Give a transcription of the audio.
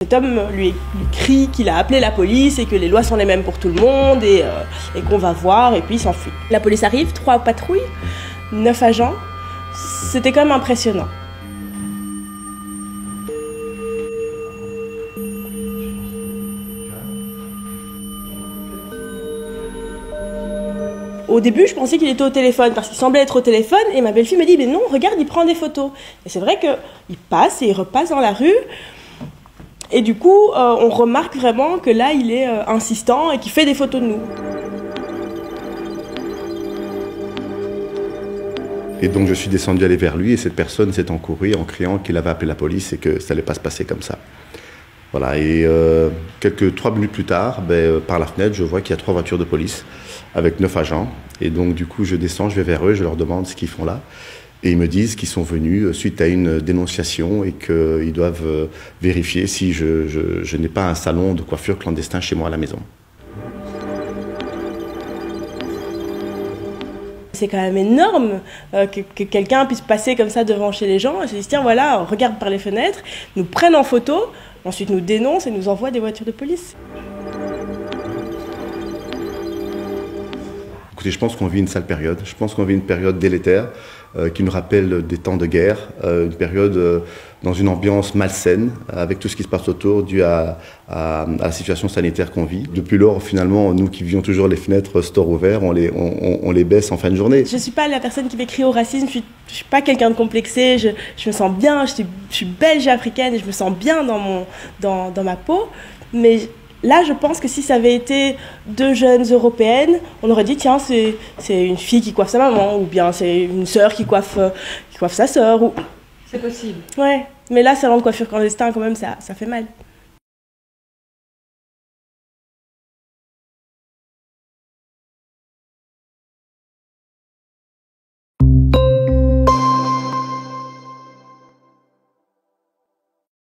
cet homme lui crie qu'il a appelé la police et que les lois sont les mêmes pour tout le monde et qu'on va voir, et puis il s'enfuit. La police arrive, 3 patrouilles, 9 agents. C'était quand même impressionnant. Au début, je pensais qu'il était au téléphone, parce qu'il semblait être au téléphone, et ma belle-fille me dit « Mais non, regarde, il prend des photos ». Et c'est vrai qu'il passe et il repasse dans la rue, et du coup, on remarque vraiment que là, il est insistant et qu'il fait des photos de nous. Et donc je suis descendu aller vers lui, et cette personne s'est encourue en criant qu'il avait appelé la police et que ça n'allait pas se passer comme ça. Voilà, et 3 minutes plus tard, par la fenêtre, je vois qu'il y a 3 voitures de police avec 9 agents. Et donc du coup, je descends, je vais vers eux, je leur demande ce qu'ils font là. Et ils me disent qu'ils sont venus suite à une dénonciation et qu'ils doivent vérifier si je n'ai pas un salon de coiffure clandestin chez moi à la maison. C'est quand même énorme que quelqu'un puisse passer comme ça devant chez les gens et se dire tiens voilà, on regarde par les fenêtres, nous prennent en photo, ensuite nous dénoncent et nous envoient des voitures de police. Écoutez, je pense qu'on vit une sale période. Je pense qu'on vit une période délétère qui nous rappelle des temps de guerre, une période dans une ambiance malsaine avec tout ce qui se passe autour dû à la situation sanitaire qu'on vit. Depuis lors, finalement, nous qui vivions toujours les fenêtres store ouverts, on les baisse en fin de journée. Je ne suis pas la personne qui va crier au racisme, je suis pas quelqu'un de complexé, je me sens bien, je suis belge et africaine et je me sens bien dans ma peau, mais là, je pense que si ça avait été 2 jeunes européennes, on aurait dit tiens, c'est une fille qui coiffe sa maman, ou bien c'est une sœur qui coiffe sa sœur. Ou... C'est possible. Ouais, mais là, salon de coiffure clandestin, quand même, ça fait mal.